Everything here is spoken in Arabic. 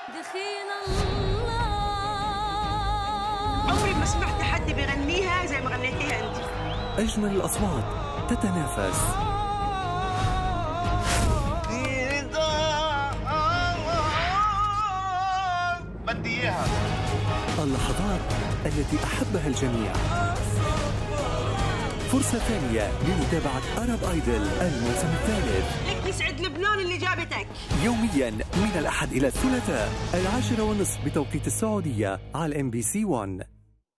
دخيل الله. عمري ما سمعت حد بيغنيها زي ما غنيتيها انت. أجمل الأصوات تتنافس. بدي إياها. اللحظات التي أحبها الجميع. فرصة ثانية لمتابعة أرب آيدل الموسم الثالث. لك يسعد لبنان اللي جابتك. يوميا من الأحد إلى الثلاثاء 10:30 بتوقيت السعودية على MBC 1.